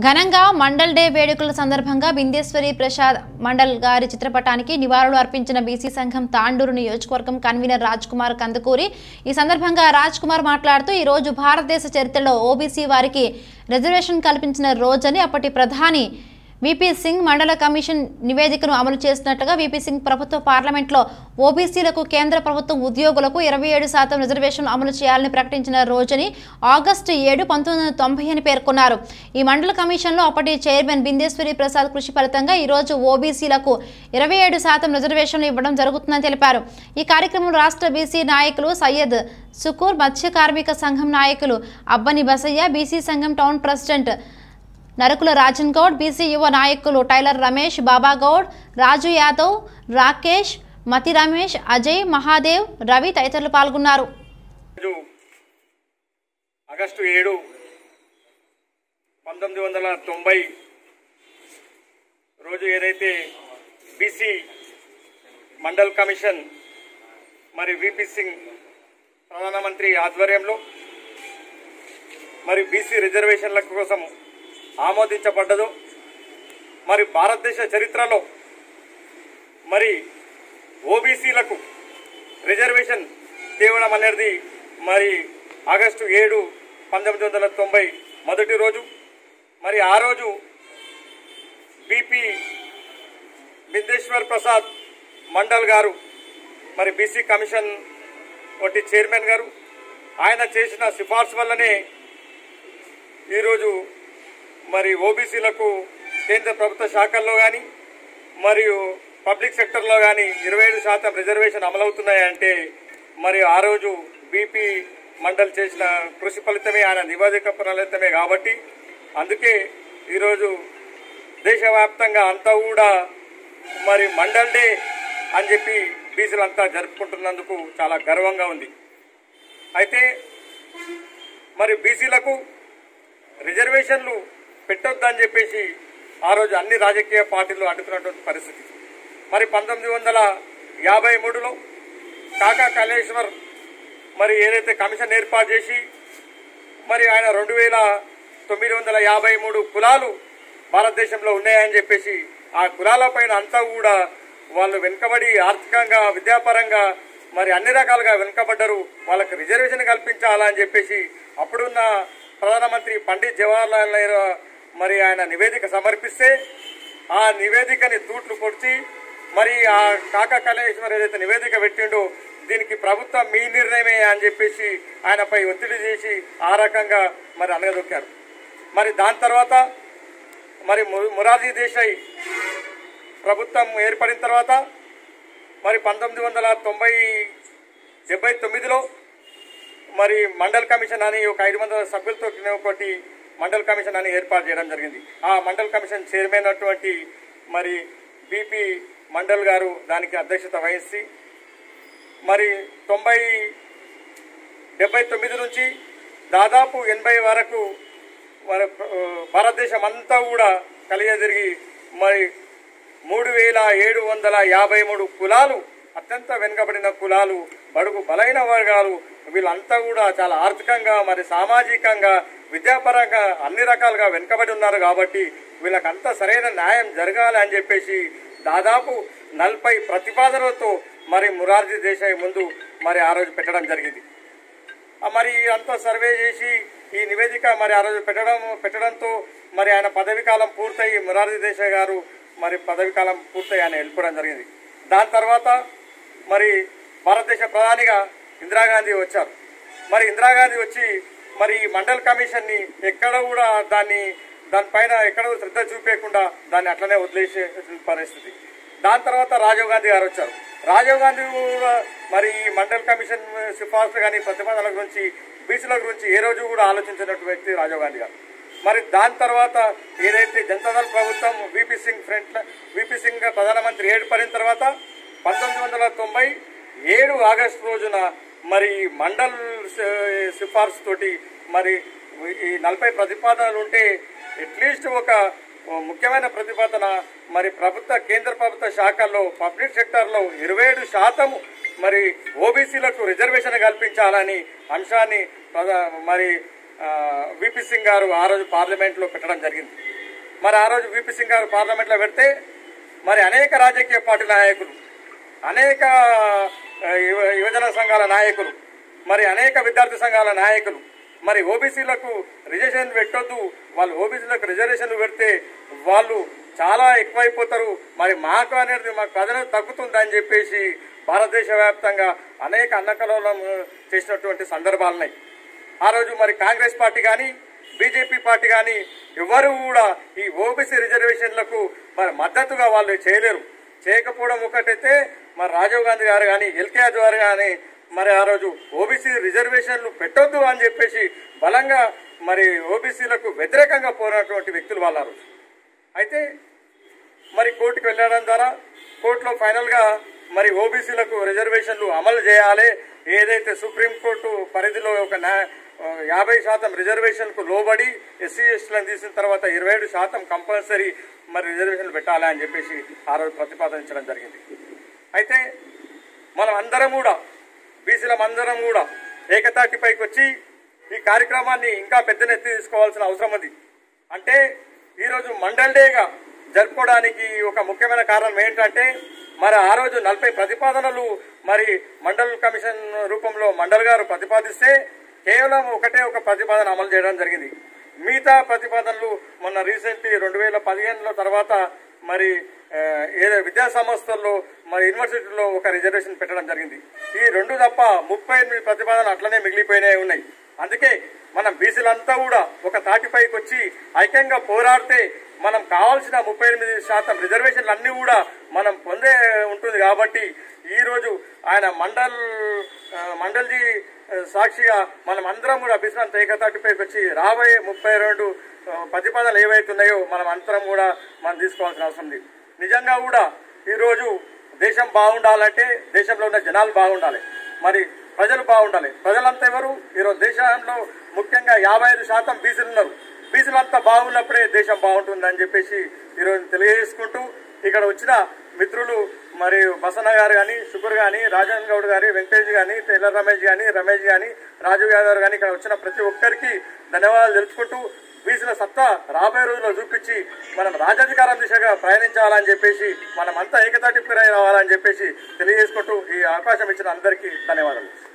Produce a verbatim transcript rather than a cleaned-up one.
ఘనంగా మండల్ డే వేడుకల సందర్భంగా బిందేశ్వరి ప్రసాద్ మండల్ గారి చిత్రపటానికి నివాళులు అర్పించిన బీసీ సంఘం తాండూరు నియోజకవర్గం కన్వీనర్ రాజ్ కుమార్ కందుకూరి ఈ సందర్భంగా రాజ్ కుమార్ మాట్లాడుతూ ఈ రోజు భారతదేశ చరిత్రలో ఓబీసీ వారికి రిజర్వేషన్ కల్పించిన రోజని అప్పటి ప్రధాని వీపీ సింగ్ మండల కమిషన్ నివేదికను అమలు చేసినట్లుగా వీపీ సింగ్ ప్రభుత్వ పార్లమెంట్లో ఓబీసీలకు కేంద్ర ప్రభుత్వం ఉద్యోగులకు ఇరవై ఏడు శాతం రిజర్వేషన్లు అమలు చేయాలని ప్రకటించిన రోజుని ఆగస్టు ఏడు పంతొమ్మిది వందల తొంభై అని పేర్కొన్నారు. ఈ మండల కమిషన్లో అప్పటి చైర్మన్ బిందేశ్వరి ప్రసాద్ కృషి ఫలితంగా ఈ రోజు ఓబీసీలకు ఇరవై ఏడు శాతం రిజర్వేషన్లు ఇవ్వడం జరుగుతుందని తెలిపారు. ఈ కార్యక్రమంలో రాష్ట్ర బీసీ నాయకులు సయ్యద్ సుకూర్, మత్స్య కార్మిక సంఘం నాయకులు అబ్బని బసయ్య, బీసీ సంఘం town president Narakula Rajan Goud, BC యువ నాయకులు టైలర్ రమేష్, బాబా గౌడ్, రాజు యాదవ్, రాకేష్, మతి రమేష్, అజయ్, మహాదేవ్, రవి తదితరులు పాల్గొన్నారు. ఆగస్టు ఏడు పంతొమ్మిది వందల తొంభై రోజు ఏదైతే బీసీ మండల్ కమిషన్ మరి వీపీ సింగ్ ప్రధానమంత్రి ఆధ్వర్యంలో మరి బీసీ రిజర్వేషన్ల కోసం ఆమోదించబడ్డదు. మరి భారతదేశ చరిత్రలో మరి ఓబీసీలకు రిజర్వేషన్ తేవడం అనేది మరి ఆగస్టు ఏడు పంతొమ్మిది వందల తొంభై మొదటి రోజు. మరి ఆ రోజు బీపీ బిందేశ్వర్ ప్రసాద్ మండల్ గారు మరి బీసీ కమిషన్ వంటి చైర్మన్ గారు ఆయన చేసిన సిఫార్సు వల్లనే ఈరోజు మరి ఓబీసీలకు కేంద్ర ప్రభుత్వ శాఖల్లో కానీ మరియు పబ్లిక్ సెక్టర్లో కానీ ఇరవై ఏడు శాతం రిజర్వేషన్ అమలవుతున్నాయంటే మరి ఆ రోజు బీపీ మండల్ చేసిన కృషి ఫలితమే, ఆయన నివేదిక ఫలితమే. కాబట్టి అందుకే ఈరోజు దేశవ్యాప్తంగా అంతా కూడా మరి మండల్ డే అని చెప్పి బీసీలంతా జరుపుకుంటున్నందుకు చాలా గర్వంగా ఉంది. అయితే మరి బీసీలకు రిజర్వేషన్లు పెట్టొద్దని చెప్పేసి ఆ రోజు అన్ని రాజకీయ పార్టీలు అడ్డుకున్నటువంటి పరిస్థితి. మరి పంతొమ్మిది వందల యాభై మూడులో కాకా కాళేశ్వర్ మరి ఏదైతే కమిషన్ ఏర్పాటు చేసి మరి ఆయన రెండు వేల తొమ్మిది వందల యాభై మూడు కులాలు భారతదేశంలో ఉన్నాయని చెప్పేసి ఆ కులాల పైన అంతా కూడా వాళ్ళు వెనుకబడి ఆర్థికంగా విద్యాపరంగా మరి అన్ని రకాలుగా వెనుకబడ్డారు, వాళ్ళకి రిజర్వేషన్ కల్పించాలని చెప్పేసి అప్పుడున్న ప్రధానమంత్రి పండిత్ జవహర్లాల్ నెహ్రూ మరి ఆయన నివేదిక సమర్పిస్తే ఆ నివేదికని తూట్లు పొడిచి మరి ఆ కాకా కాళేశ్వర్ ఏదైతే నివేదిక పెట్టిండో దీనికి ప్రభుత్వం మీ నిర్ణయమే అని చెప్పేసి ఆయనపై ఒత్తిడి చేసి ఆ రకంగా మరి అనగదొక్కారు. మరి దాని తర్వాత మరి మొరార్జీ దేశాయ్ ప్రభుత్వం ఏర్పడిన తర్వాత మరి పంతొమ్మిది వందల తొంభై డెబ్బై తొమ్మిదిలో మరి మండల్ కమిషన్ అని ఒక ఐదు వందల సభ్యులతో ఒకటి మండల్ కమిషన్ అని ఏర్పాటు చేయడం జరిగింది. ఆ మండల్ కమిషన్ చైర్మన్ అటువంటి మరి బీపీ మండల్ గారు దానికి అధ్యక్షత వహించి మరి తొంభై డెబ్బై తొమ్మిది నుంచి దాదాపు ఎనభై వరకు మరి భారతదేశం అంతా కూడా కలియదిరిగి మరి మూడు వేల ఏడు వందల యాభై మూడు కులాలు, అత్యంత వెనుకబడిన కులాలు, బడుగు బలైన వర్గాలు వీళ్ళంతా కూడా చాలా ఆర్థికంగా మరి సామాజికంగా విద్యాపరంగా అన్ని రకాలుగా వెనుకబడి ఉన్నారు. కాబట్టి వీళ్ళకంతా సరైన న్యాయం జరగాలి అని చెప్పేసి దాదాపు నలభై ప్రతిపాదనలతో మరి మొరార్జీ దేశాయ్ ముందు మరి ఆ రోజు పెట్టడం జరిగింది. మరి అంతా సర్వే చేసి ఈ నివేదిక మరి ఆ రోజు పెట్టడం పెట్టడంతో మరి ఆయన పదవి కాలం పూర్తయి మొరార్జీ దేశాయ్ గారు మరి పదవి కాలం పూర్తయి ఆయన వెళ్ళిపోవడం జరిగింది. దాని తర్వాత మరి భారతదేశ ప్రధానిగా ఇందిరాగాంధీ వచ్చారు. మరి ఇందిరాగాంధీ వచ్చి మరి ఈ మండల్ కమిషన్ ని ఎక్కడ కూడా దాన్ని దానిపైన ఎక్కడ శ్రద్ధ చూపేయకుండా దాన్ని అట్లనే వదిలేసే పరిస్థితి. దాని తర్వాత రాజీవ్ గాంధీ గారు వచ్చారు. రాజీవ్ గాంధీ కూడా మరి ఈ మండల్ కమిషన్ సిఫార్సు కానీ ప్రతిపాదనల గురించి బీసీల గురించి ఏ రోజు కూడా ఆలోచించినటువంటి వ్యక్తి రాజీవ్ గాంధీ గారు. మరి దాని తర్వాత ఏదైతే జనతాదళ్ ప్రభుత్వం VP Singh front VP Singh ప్రధానమంత్రి ఏర్పడిన తర్వాత పంతొమ్మిది వందల తొంభై ఏడు ఆగస్టు రోజున మరి మండల్ సిఫార్సు తోటి మరి ఈ నలభై ప్రతిపాదనలు ఉంటే అట్లీస్ట్ ఒక ముఖ్యమైన ప్రతిపాదన మరి ప్రభుత్వ కేంద్ర ప్రభుత్వ శాఖల్లో పబ్లిక్ సెక్టర్లో ఇరవై ఏడు శాతము మరి ఓబీసీలకు రిజర్వేషన్ కల్పించాలని అంశాన్ని మరి వీపీ సింగ్ గారు ఆ రోజు పార్లమెంట్లో పెట్టడం జరిగింది. మరి ఆ రోజు విపి సింగ్ గారు పార్లమెంట్లో పెడితే మరి అనేక రాజకీయ పార్టీ నాయకులు, అనేక యువజన సంఘాల నాయకులు, మరి అనేక విద్యార్థి సంఘాల నాయకులు మరి ఓబీసీలకు రిజర్వేషన్ పెట్టొద్దు, వాళ్ళు ఓబీసీలకు రిజర్వేషన్లు పెడితే వాళ్ళు చాలా ఎక్కువైపోతారు, మరి మాకు అనేది మాకు ప్రాధాన్యత తగ్గుతుందని చెప్పేసి భారతదేశ వ్యాప్తంగా అనేక అన్నకలోలం చేసినటువంటి సందర్భాలున్నాయి. ఆ రోజు మరి కాంగ్రెస్ పార్టీ కానీ బీజేపీ పార్టీ కానీ ఎవరు కూడా ఈ ఓబీసీ రిజర్వేషన్లకు మరి మద్దతుగా వాళ్ళు చేయలేరు. చేయకపోవడం ఒకటైతే మరి రాజీవ్ గాంధీ గారు కానీ ఎల్కేఆర్ గారు కానీ మరి ఆ రోజు ఓబీసీ రిజర్వేషన్లు పెట్టొద్దు అని చెప్పేసి బలంగా మరి ఓబీసీలకు వ్యతిరేకంగా పోయినటువంటి వ్యక్తులు వాళ్ళ రోజు. అయితే మరి కోర్టుకు వెళ్ళడం ద్వారా కోర్టులో ఫైనల్గా మరి ఓబీసీలకు రిజర్వేషన్లు అమలు చేయాలి, ఏదైతే సుప్రీంకోర్టు పరిధిలో ఒక యాభై శాతం రిజర్వేషన్కు లోబడి ఎస్సీ ఎస్టీలను తీసిన తర్వాత ఇరవై ఏడు శాతం కంపల్సరీ మరి రిజర్వేషన్లు పెట్టాలి అని చెప్పేసి ఆ రోజు ప్రతిపాదించడం జరిగింది. అయితే మనం అందరం కూడా బీసీలం అందరం కూడా ఏకతాటిపైకి వచ్చి ఈ కార్యక్రమాన్ని ఇంకా పెద్ద ఎత్తి తీసుకోవాల్సిన అవసరం ఉంది. అంటే ఈరోజు మండల్ డేగా జరుపుకోవడానికి ఒక ముఖ్యమైన కారణం ఏంటంటే మరి ఆ రోజు నలభై ప్రతిపాదనలు మరి మండల్ కమిషన్ రూపంలో మండల్ గారు ప్రతిపాదిస్తే కేవలం ఒకటే ఒక ప్రతిపాదన అమలు చేయడం జరిగింది. మిగతా ప్రతిపాదనలు మొన్న రీసెంట్లీ రెండు వేల పదిహేనులో తర్వాత మరి ఏదో విద్యా సంస్థల్లో మరి యూనివర్సిటీలో ఒక రిజర్వేషన్ పెట్టడం జరిగింది. ఈ రెండు తప్ప ముప్పై ఎనిమిది ప్రతిపాదనలు అట్లనే మిగిలిపోయినాయి ఉన్నాయి. అందుకే మనం బీసీలంతా కూడా ఒక తాటిపైకి వచ్చి ఐక్యంగా పోరాడితే మనం కావాల్సిన ముప్పై ఎనిమిది శాతం రిజర్వేషన్లు అన్ని కూడా మనం పొందే ఉంటుంది. కాబట్టి ఈ రోజు ఆయన మండల్ మండల్జీ సాక్షిగా మనం అందరం కూడా బీసీలంతా ఏకతాటిపైకి వచ్చి రాబోయే ముప్పై రెండు ప్రతిపాదనలు ఏవైతున్నాయో మనం అందరం కూడా మనం తీసుకోవాల్సిన అవసరం ఉంది. నిజంగా కూడా ఈరోజు దేశం బాగుండాలంటే దేశంలో ఉన్న జనాలు బాగుండాలి, మరి ప్రజలు బాగుండాలి. ప్రజలంతా ఎవరు? ఈరోజు దేశంలో ముఖ్యంగా యాభై ఐదు శాతం బీసీలు ఉన్నారు. బీసీలంతా బాగున్నప్పుడే దేశం బాగుంటుందని చెప్పేసి ఈరోజు తెలియజేసుకుంటూ ఇక్కడ వచ్చిన మిత్రులు మరి బసన్న గారు కానీ, శుకర్ కానీ, రాజన్ గౌడ్ గారి, వెంకటేష్ కానీ, టైలర్ రమేష్ కానీ, రమేష్ కానీ, రాజు యాదవ్ కానీ ఇక్కడ వచ్చిన ప్రతి ఒక్కరికి ధన్యవాదాలు తెలుపుకుంటూ బీసీల సత్తా రాబోయే రోజుల్లో చూపించి మనం రాజ్యాధికారం దిశగా ప్రయాణించాలని చెప్పేసి మనం అంతా ఏకతాటిపై రావాలని చెప్పేసి తెలియజేసుకుంటూ ఈ అవకాశం ఇచ్చిన అందరికీ ధన్యవాదాలు.